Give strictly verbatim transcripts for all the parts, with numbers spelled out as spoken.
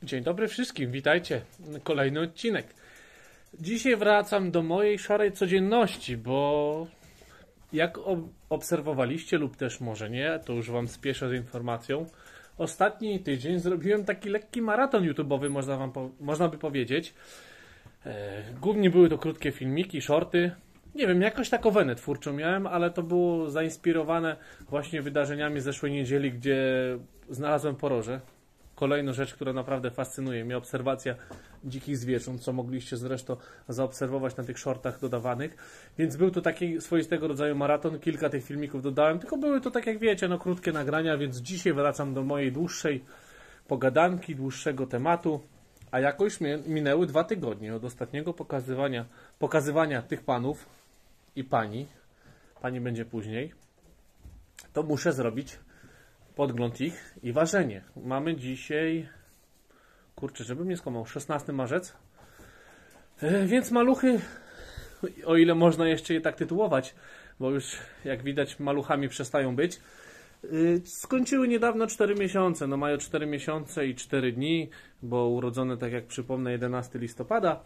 Dzień dobry wszystkim, witajcie. Kolejny odcinek. Dzisiaj wracam do mojej szarej codzienności, bo jak obserwowaliście lub też może nie, to już wam spieszę z informacją. Ostatni tydzień zrobiłem taki lekki maraton YouTube'owy, można, wam po, można by powiedzieć. E, głównie były to krótkie filmiki, shorty. Nie wiem, jakoś taką wenę twórczą miałem, ale to było zainspirowane właśnie wydarzeniami z zeszłej niedzieli, gdzie znalazłem poroże. Kolejna rzecz, która naprawdę fascynuje mnie, obserwacja dzikich zwierząt, co mogliście zresztą zaobserwować na tych shortach dodawanych. Więc był to taki swoistego rodzaju maraton, kilka tych filmików dodałem, tylko były to, tak jak wiecie, no krótkie nagrania, więc dzisiaj wracam do mojej dłuższej pogadanki, dłuższego tematu. A jakoś minęły dwa tygodnie od ostatniego pokazywania, pokazywania tych panów i pani, pani będzie później, to muszę zrobić podgląd ich i ważenie. Mamy dzisiaj, kurczę, żebym nie skłamał, szesnasty marzec, e, więc maluchy, o ile można jeszcze je tak tytułować, bo już jak widać maluchami przestają być, e, skończyły niedawno cztery miesiące, no mają cztery miesiące i cztery dni, bo urodzone, tak jak przypomnę, jedenastego listopada.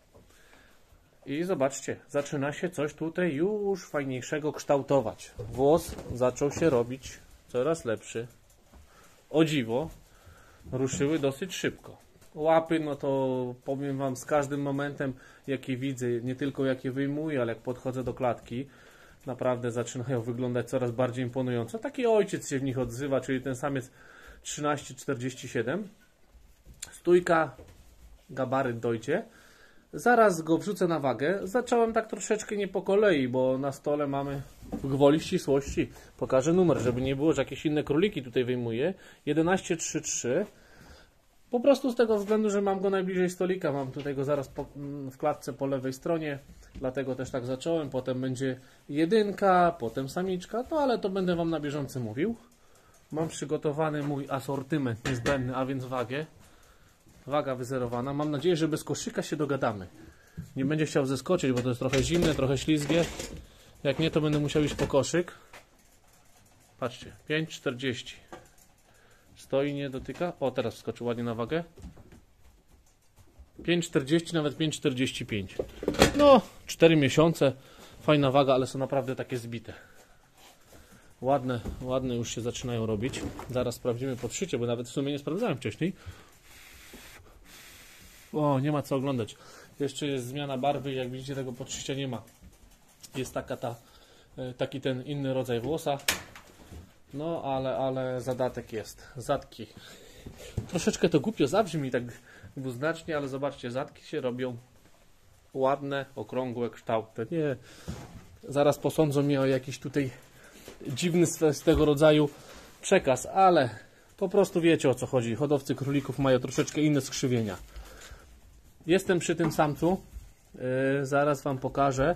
I zobaczcie, zaczyna się coś tutaj już fajniejszego kształtować. Włos zaczął się robić coraz lepszy. O dziwo, ruszyły dosyć szybko. Łapy, no to powiem wam, z każdym momentem, jaki widzę, nie tylko jakie wyjmuję, ale jak podchodzę do klatki, naprawdę zaczynają wyglądać coraz bardziej imponująco. Taki ojciec się w nich odzywa, czyli ten samiec trzynaście czterdzieści siedem. Stójka, gabaryt dojdzie. Zaraz go wrzucę na wagę. Zacząłem tak troszeczkę nie po kolei, bo na stole mamy gwoli ścisłości. Pokażę numer, żeby nie było, że jakieś inne króliki tutaj wyjmuję. jedenaście trzydzieści trzy. Po prostu z tego względu, że mam go najbliżej stolika. Mam tutaj go zaraz po, w klatce po lewej stronie. Dlatego też tak zacząłem. Potem będzie jedynka, potem samiczka. No ale to będę wam na bieżąco mówił. Mam przygotowany mój asortyment niezbędny, a więc wagę. Waga wyzerowana. Mam nadzieję, że bez koszyka się dogadamy. Nie będzie chciał zeskoczyć, bo to jest trochę zimne, trochę ślizgie. Jak nie, to będę musiał iść po koszyk. Patrzcie, pięć czterdzieści. Stoi, nie dotyka. O, teraz wskoczył ładnie na wagę. pięć czterdzieści, nawet pięć czterdzieści pięć. No, cztery miesiące. Fajna waga, ale są naprawdę takie zbite. Ładne, ładne już się zaczynają robić. Zaraz sprawdzimy podszycie, bo nawet w sumie nie sprawdzałem wcześniej. O, nie ma co oglądać. Jeszcze jest zmiana barwy, jak widzicie, tego podszycia nie ma. Jest taka ta, taki ten inny rodzaj włosa. No, ale, ale zadatek jest. Zadki. Troszeczkę to głupio zabrzmi tak dwuznacznie, ale zobaczcie, zadki się robią ładne, okrągłe, kształty. Nie, zaraz posądzą mnie o jakiś tutaj dziwny z tego rodzaju przekaz, ale po prostu wiecie, o co chodzi. Hodowcy królików mają troszeczkę inne skrzywienia. Jestem przy tym samcu. Yy, zaraz wam pokażę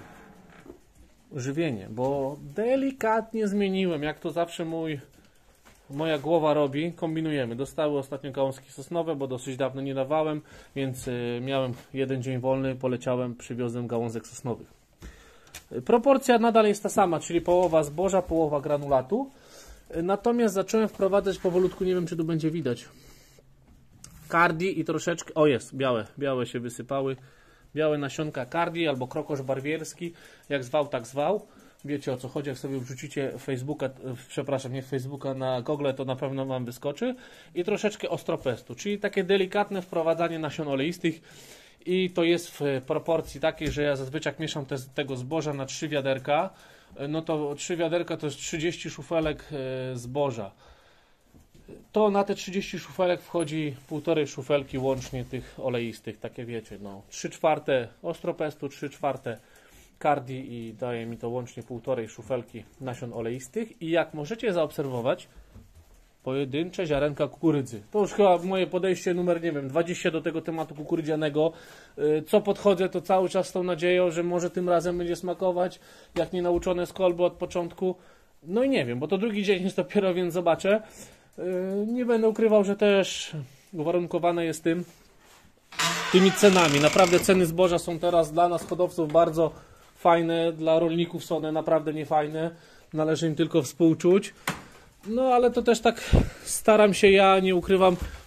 żywienie, bo delikatnie zmieniłem, jak to zawsze mój, moja głowa robi. Kombinujemy. Dostały ostatnio gałązki sosnowe, bo dosyć dawno nie dawałem, więc yy, miałem jeden dzień wolny, poleciałem, przywiozłem gałązek sosnowych. Yy, proporcja nadal jest ta sama, czyli połowa zboża, połowa granulatu. Yy, natomiast zacząłem wprowadzać powolutku, nie wiem, czy tu będzie widać, kardi i troszeczkę, o jest, białe, białe się wysypały, białe nasionka kardi albo krokosz barwierski, jak zwał, tak zwał. Wiecie, o co chodzi, jak sobie wrzucicie Facebooka, przepraszam, nie Facebooka, na Google, to na pewno wam wyskoczy. I troszeczkę ostropestu, czyli takie delikatne wprowadzanie nasion oleistych i to jest w proporcji takiej, że ja zazwyczaj mieszam te, tego zboża na trzy wiaderka, no to trzy wiaderka to jest trzydzieści szufelek zboża. To na te trzydzieści szufelek wchodzi półtorej szufelki łącznie tych oleistych, takie wiecie, no trzy czwarte ostropestu, trzy czwarte kardi i daje mi to łącznie półtorej szufelki nasion oleistych i jak możecie zaobserwować, pojedyncze ziarenka kukurydzy. To już chyba moje podejście numer, nie wiem, dwadzieścia do tego tematu kukurydzianego. Co podchodzę, to cały czas z tą nadzieją, że może tym razem będzie smakować, jak nie nauczone z kolby od początku. No i nie wiem, bo to drugi dzień jest dopiero, więc zobaczę. Nie będę ukrywał, że też uwarunkowane jest tym, tymi cenami. Naprawdę ceny zboża są teraz dla nas hodowców bardzo fajne, dla rolników są one naprawdę niefajne. Należy im tylko współczuć. No ale to też tak staram się, ja nie ukrywam,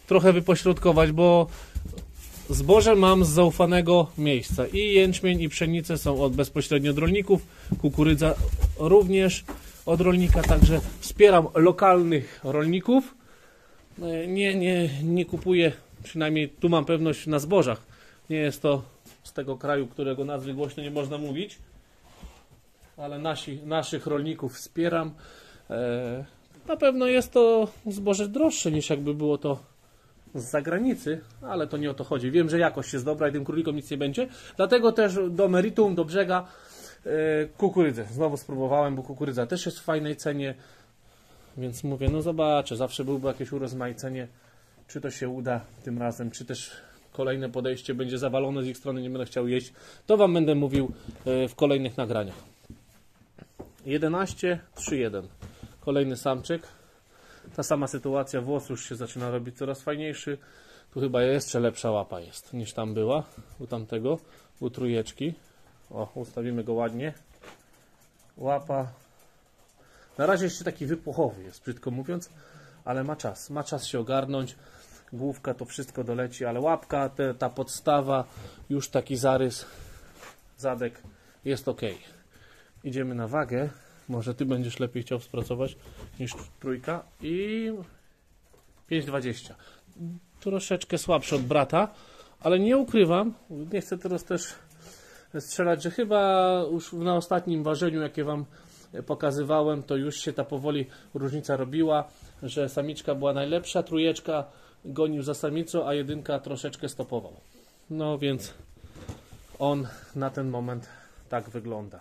trochę wypośrodkować, bo zboże mam z zaufanego miejsca. I jęczmień, i pszenicę są od bezpośrednio od rolników, kukurydza również od rolnika, także wspieram lokalnych rolników. Nie, nie, nie kupuję, przynajmniej tu mam pewność, na zbożach. Nie jest to z tego kraju, którego nazwy głośno nie można mówić, ale nasi, naszych rolników wspieram. E, na pewno jest to zboże droższe niż jakby było to z zagranicy, ale to nie o to chodzi. Wiem, że jakość jest dobra i tym królikom nic nie będzie. Dlatego też do meritum, do brzega e, kukurydzę. Znowu spróbowałem, bo kukurydza też jest w fajnej cenie. Więc mówię, no zobaczę, zawsze byłby jakieś urozmaicenie, czy to się uda tym razem, czy też kolejne podejście będzie zawalone z ich strony, nie będę chciał jeść. To Wam będę mówił w kolejnych nagraniach. jedenaście trzy jeden. Kolejny samczyk. Ta sama sytuacja, włos już się zaczyna robić coraz fajniejszy. Tu chyba jeszcze lepsza łapa jest niż tam była, u tamtego, u trójeczki. O, ustawimy go ładnie. Łapa. Na razie jeszcze taki wypuchowy jest, brzydko mówiąc, ale ma czas. Ma czas się ogarnąć. Główka to wszystko doleci, ale łapka, te, ta podstawa, już taki zarys, zadek jest ok. Idziemy na wagę. Może Ty będziesz lepiej chciał spracować niż trójka. I pięć dwadzieścia. Troszeczkę słabszy od brata, ale nie ukrywam, nie chcę teraz też strzelać, że chyba już na ostatnim ważeniu, jakie Wam pokazywałem, to już się ta powoli różnica robiła, że samiczka była najlepsza, trójeczka gonił za samicą, a jedynka troszeczkę stopował. No więc on na ten moment tak wygląda.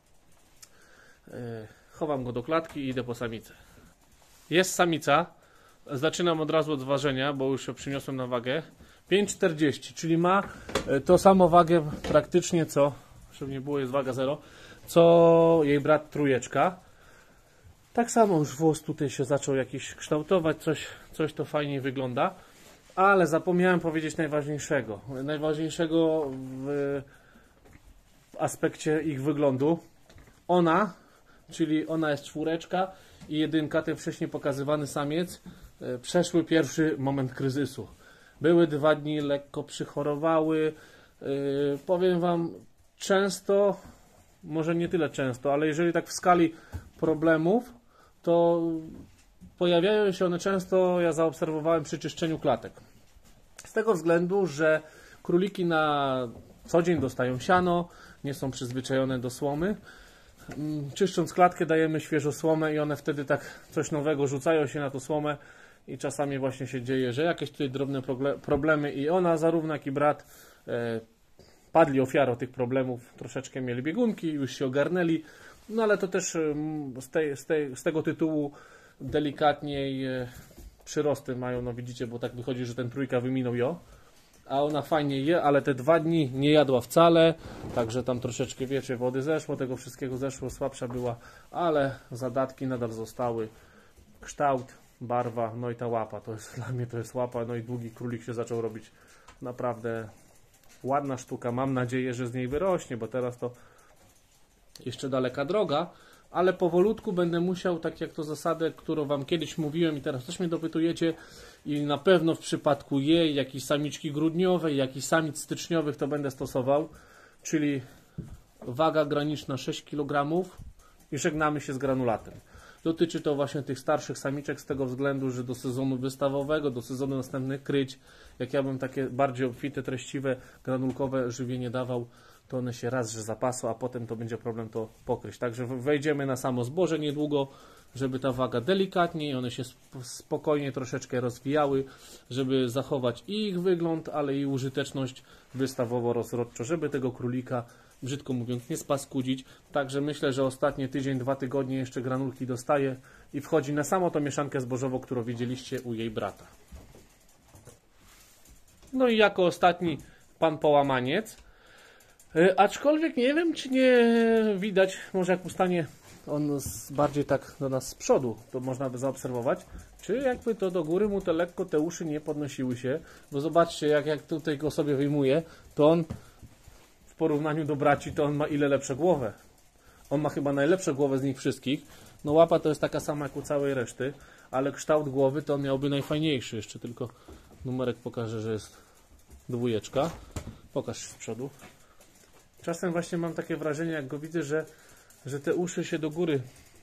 Chowam go do klatki i idę po samicę. Jest samica. Zaczynam od razu od ważenia, bo już się przyniosłem na wagę. pięć czterdzieści, czyli ma to samo wagę praktycznie co, żeby nie było, jest waga zero, co jej brat trójeczka. Tak samo już włos tutaj się zaczął jakiś kształtować, coś, coś to fajniej wygląda. Ale zapomniałem powiedzieć najważniejszego. Najważniejszego w aspekcie ich wyglądu. Ona, czyli ona jest czwóreczka i jedynka, ten wcześniej pokazywany samiec, przeszły pierwszy moment kryzysu. Były dwa dni, lekko przychorowały. Yy, powiem Wam, często, może nie tyle często, ale jeżeli tak w skali problemów, to pojawiają się one często, ja zaobserwowałem, przy czyszczeniu klatek. Z tego względu, że króliki na co dzień dostają siano, nie są przyzwyczajone do słomy. Czyszcząc klatkę dajemy świeżo słomę i one wtedy tak coś nowego rzucają się na tą słomę i czasami właśnie się dzieje, że jakieś tutaj drobne problemy i ona, zarówno jak i brat e, padli ofiarą tych problemów, troszeczkę mieli biegunki, już się ogarnęli, no ale to też e, z, tej, z, tej, z tego tytułu delikatniej e, przyrosty mają, no widzicie, bo tak wychodzi, że ten trójka wyminął jo, a ona fajnie je, ale te dwa dni nie jadła wcale, także tam troszeczkę, wiecie, wody zeszło, tego wszystkiego zeszło, słabsza była, ale zadatki nadal zostały, kształt, barwa, no i ta łapa, to jest dla mnie to jest łapa, no i długi królik się zaczął robić, naprawdę ładna sztuka, mam nadzieję, że z niej wyrośnie, bo teraz to jeszcze daleka droga, ale powolutku będę musiał, tak jak to zasadę, którą Wam kiedyś mówiłem i teraz też mnie dopytujecie, i na pewno w przypadku jej, jak i samiczki grudniowej, jak i samic styczniowych to będę stosował, czyli waga graniczna sześć kilogramów i żegnamy się z granulatem. Dotyczy to właśnie tych starszych samiczek z tego względu, że do sezonu wystawowego, do sezonu następnych kryć, jak ja bym takie bardziej obfite, treściwe, granulkowe żywienie dawał, to one się raz, że zapasą, a potem to będzie problem to pokryć. Także wejdziemy na samo zboże niedługo, żeby ta waga delikatniej, one się spokojnie troszeczkę rozwijały, żeby zachować i ich wygląd, ale i użyteczność wystawowo-rozrodczo, żeby tego królika, brzydko mówiąc, nie spaskudzić. Także myślę, że ostatnie tydzień, dwa tygodnie jeszcze granulki dostaje i wchodzi na samą tą mieszankę zbożową, którą widzieliście u jej brata. No i jako ostatni pan połamaniec. Yy, aczkolwiek nie wiem, czy nie widać, może jak ustanie on z, bardziej tak do nas z przodu, to można by zaobserwować, czy jakby to do góry mu te lekko te uszy nie podnosiły się, bo zobaczcie, jak, jak tutaj go sobie wyjmuje, to on w porównaniu do braci, to on ma ile lepsze głowę. On ma chyba najlepszą głowę z nich wszystkich. No łapa to jest taka sama jak u całej reszty, ale kształt głowy to on miałby najfajniejszy. Jeszcze tylko numerek pokaże, że jest dwójeczka. Pokaż z przodu. Czasem właśnie mam takie wrażenie, jak go widzę, że, że te uszy się do góry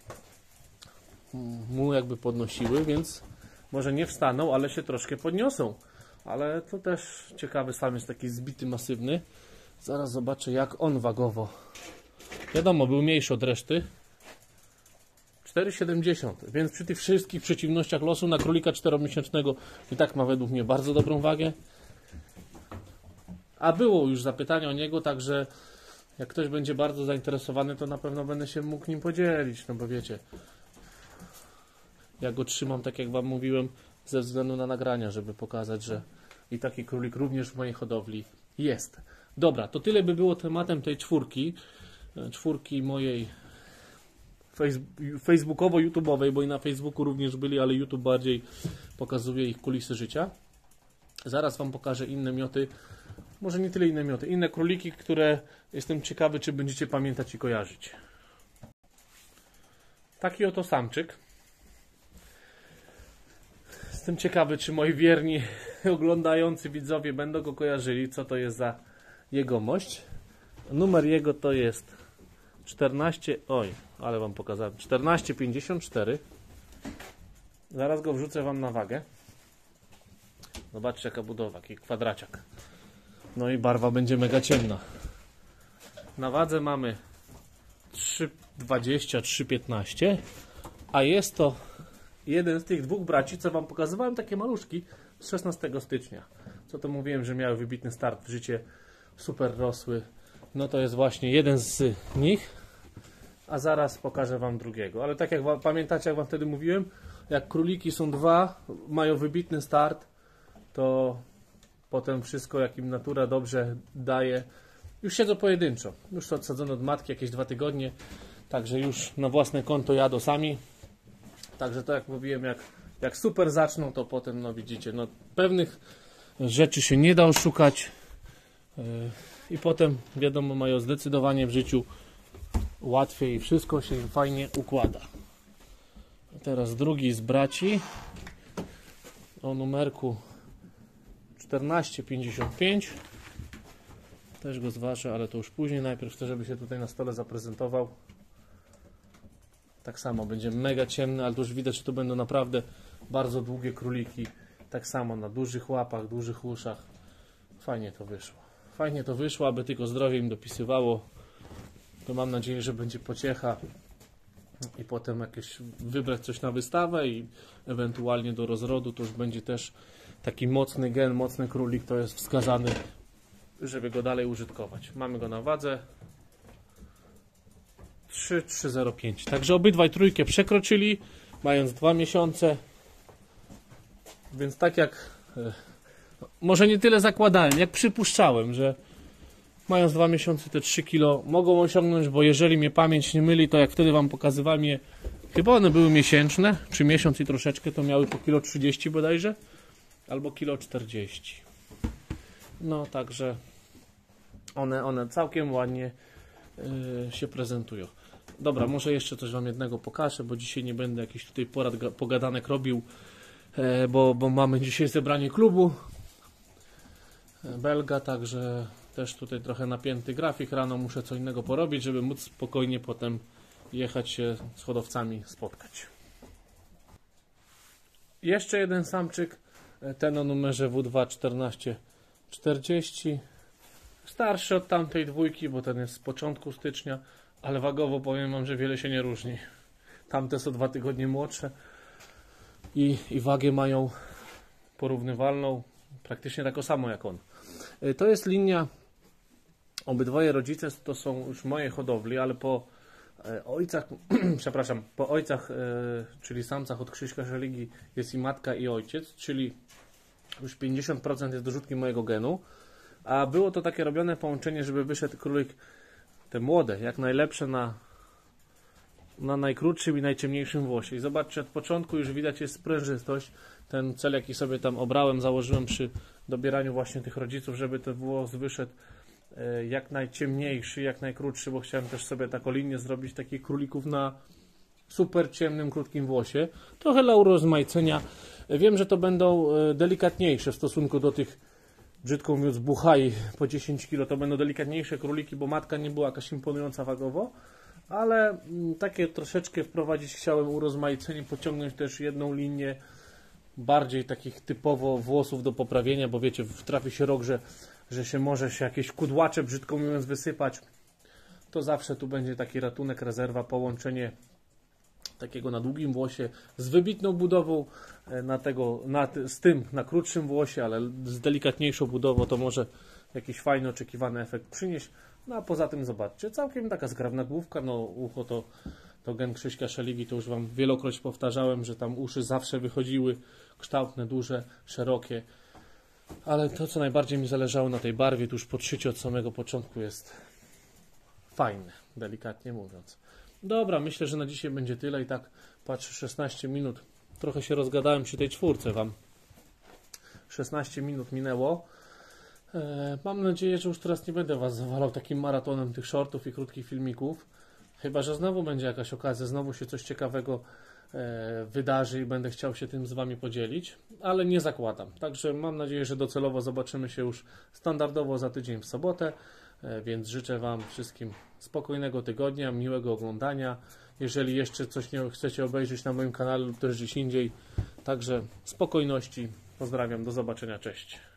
mu jakby podnosiły, więc może nie wstaną, ale się troszkę podniosą. Ale to też ciekawy, sam jest taki zbity, masywny. Zaraz zobaczę, jak on wagowo. Wiadomo, był mniejszy od reszty. cztery siedemdziesiąt, więc przy tych wszystkich przeciwnościach losu na królika czteromiesięcznego i tak ma według mnie bardzo dobrą wagę. A było już zapytanie o niego, także jak ktoś będzie bardzo zainteresowany, to na pewno będę się mógł nim podzielić, no bo wiecie, ja go trzymam, tak jak wam mówiłem, ze względu na nagrania, żeby pokazać, że i taki królik również w mojej hodowli jest. Dobra, to tyle by było tematem tej czwórki, czwórki mojej facebookowo-youtubeowej, bo i na Facebooku również byli, ale YouTube bardziej pokazuje ich kulisy życia. Zaraz wam pokażę inne mioty, może nie tyle inne mioty, inne króliki, które jestem ciekawy, czy będziecie pamiętać i kojarzyć. Taki oto samczyk. Jestem ciekawy, czy moi wierni oglądający widzowie będą go kojarzyli, co to jest za jegomość. Numer jego to jest czternaście, oj, ale wam pokazałem, czternaście pięćdziesiąt cztery. Zaraz go wrzucę wam na wagę. Zobaczcie, jaka budowa, jaki kwadraciak. No i barwa będzie mega ciemna. Na wadze mamy trzy dwadzieścia, trzy piętnaście, a jest to jeden z tych dwóch braci, co wam pokazywałem, takie maluszki z szesnastego stycznia. Co to mówiłem, że miały wybitny start w życie, super rosły. No to jest właśnie jeden z nich, a zaraz pokażę wam drugiego. Ale tak jak wam, pamiętacie, jak wam wtedy mówiłem, jak króliki są dwa, mają wybitny start, to potem wszystko, jak im natura dobrze daje, już siedzą pojedynczo. Już to odsadzono od matki jakieś dwa tygodnie, także już na własne konto jadą sami. Także to jak mówiłem, jak, jak super zaczną, to potem, no widzicie, no pewnych rzeczy się nie da oszukać yy, i potem, wiadomo, mają zdecydowanie w życiu łatwiej i wszystko się im fajnie układa. A teraz drugi z braci o numerku czternaście pięćdziesiąt pięć. Też go zważę, ale to już później. Najpierw chcę, żeby się tutaj na stole zaprezentował. Tak samo będzie mega ciemny, ale to już widać, że to będą naprawdę bardzo długie króliki. Tak samo na dużych łapach, dużych uszach. Fajnie to wyszło. Fajnie to wyszło, aby tylko zdrowie im dopisywało. To mam nadzieję, że będzie pociecha i potem jakieś wybrać coś na wystawę i ewentualnie do rozrodu to już będzie też taki mocny gen, mocny królik, to jest wskazany, żeby go dalej użytkować. Mamy go na wadze trzy trzy zero pięć. Także obydwaj trójkę przekroczyli, mając dwa miesiące. Więc tak jak może nie tyle zakładałem, jak przypuszczałem, że mając dwa miesiące te trzy kilo mogą osiągnąć, bo jeżeli mnie pamięć nie myli, to jak wtedy wam pokazywałem je, chyba one były miesięczne, czy miesiąc i troszeczkę, to miały po kilo trzydzieści bodajże, albo kilo czterdzieści. No także one, one całkiem ładnie yy, się prezentują. Dobra, może jeszcze coś wam jednego pokażę, bo dzisiaj nie będę jakichś tutaj porad, pogadanek robił, yy, bo, bo mamy dzisiaj zebranie klubu Belga, także też tutaj trochę napięty grafik. Rano muszę co innego porobić, żeby móc spokojnie potem jechać się z hodowcami spotkać. Jeszcze jeden samczyk, ten o numerze W dwa czternaście czterdzieści. Starszy od tamtej dwójki, bo ten jest z początku stycznia, ale wagowo powiem wam, że wiele się nie różni. Tamte są dwa tygodnie młodsze i, i wagę mają porównywalną, praktycznie taką samą jak on. To jest linia, obydwoje rodzice to są już moje hodowli, ale po ojcach, przepraszam, po ojcach, czyli samcach od Krzyśka Szeligi jest i matka, i ojciec, czyli już pięćdziesiąt procent jest dorzutki mojego genu, a było to takie robione połączenie, żeby wyszedł królik, te młode, jak najlepsze na, na najkrótszym i najciemniejszym włosie. I zobaczcie, od początku już widać jest sprężystość, ten cel, jaki sobie tam obrałem, założyłem przy dobieraniu właśnie tych rodziców, żeby ten włos wyszedł jak najciemniejszy, jak najkrótszy, bo chciałem też sobie taką linię zrobić takich królików na super ciemnym, krótkim włosie. Trochę dla urozmaicenia Wiem, że to będą e, delikatniejsze w stosunku do tych, brzydko mówiąc, buchaj po dziesięć kilo. To będą delikatniejsze króliki, bo matka nie była jakaś imponująca wagowo, ale mm, takie troszeczkę wprowadzić chciałem urozmaicenie, pociągnąć też jedną linię bardziej takich typowo włosów do poprawienia, bo wiecie, trafi się rok, że, że się może się jakieś kudłacze, brzydko mówiąc, wysypać. To zawsze tu będzie taki ratunek, rezerwa, połączenie takiego na długim włosie z wybitną budową, na tego, na, z tym na krótszym włosie, ale z delikatniejszą budową to może jakiś fajny, oczekiwany efekt przynieść. No a poza tym zobaczcie, całkiem taka zgrabna główka, no ucho to, to gen Krzyśka Szeligi, to już Wam wielokroć powtarzałem, że tam uszy zawsze wychodziły kształtne, duże, szerokie, ale to, co najbardziej mi zależało na tej barwie, to już podszycie od samego początku jest fajne, delikatnie mówiąc. Dobra, myślę, że na dzisiaj będzie tyle i tak patrzę szesnaście minut. Trochę się rozgadałem przy tej czwórce Wam. szesnaście minut minęło. E, mam nadzieję, że już teraz nie będę Was zawalał takim maratonem tych shortów i krótkich filmików. Chyba że znowu będzie jakaś okazja, znowu się coś ciekawego e, wydarzy i będę chciał się tym z Wami podzielić, ale nie zakładam. Także mam nadzieję, że docelowo zobaczymy się już standardowo za tydzień w sobotę. Więc życzę Wam wszystkim spokojnego tygodnia, miłego oglądania. Jeżeli jeszcze coś nie chcecie obejrzeć na moim kanale lub też gdzieś indziej, także spokojności. Pozdrawiam, do zobaczenia, cześć.